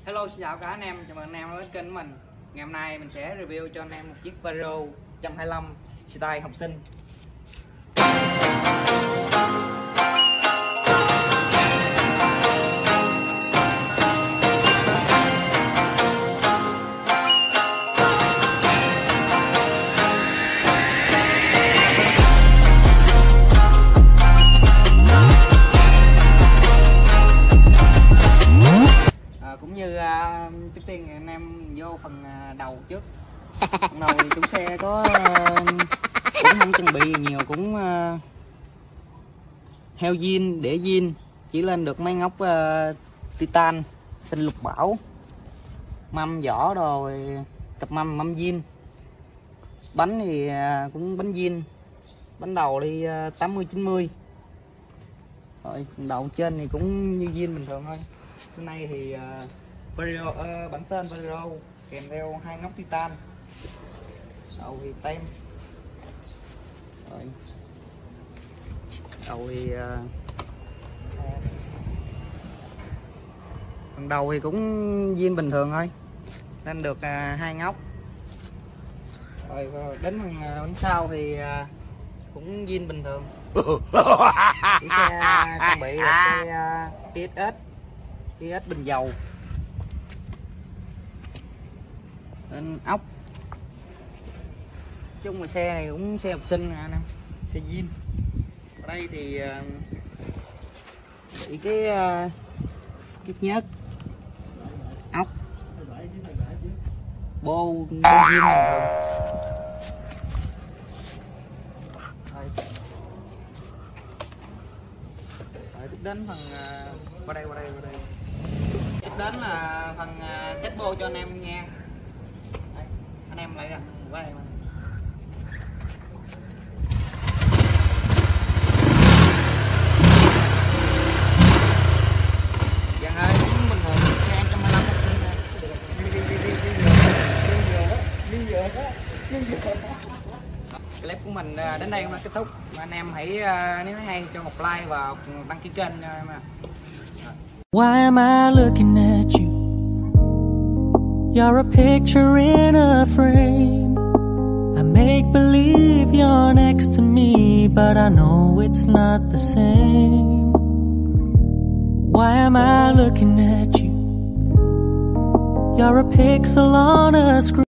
Hello, xin chào cả anh em, chào mừng anh em đến kênh của mình. Ngày hôm nay mình sẽ review cho anh em một chiếc Variro 125 style học sinh. Cũng như trước tiên anh em vô phần đầu trước. Phần đầu thì chủ xe có cũng không trang bị nhiều, cũng heo zin, để zin, chỉ lên được mấy ngóc titan sinh lục bảo, mâm vỏ rồi, cặp mâm zin. Bánh thì cũng bánh zin, bánh đầu đi 80-90. Rồi đầu trên thì cũng như zin bình thường thôi. Cái này thì Variro, bản tên Variro kèm theo hai ngóc titan. Đầu thì tem. Rồi. Đầu thì phần đầu thì cũng zin bình thường thôi, nên được hai ngóc. Rồi đến phần sau thì cũng zin bình thường. Chiếc xe trang bị được cái TSS bình dầu, nên ốc. Chung là xe này cũng xe học sinh nè, xe zin. Ở đây thì bị cái nhớt ốc, bô zin này. Tiếp đến phần qua đây tiếp đến là phần test bô cho anh em nha. Đây, anh em lại qua đây mà. Dạ ơi, cũng bình thường, xe 125. Clip của mình đến đây cũng đã kết thúc. Anh em hãy nếu thấy hay cho một like và đăng ký kênh cho em. Why am I looking at you? You're a picture in a frame. I make believe you're next to me, but I know it's not the same. Why am I looking at you? You're a pixel on a screen.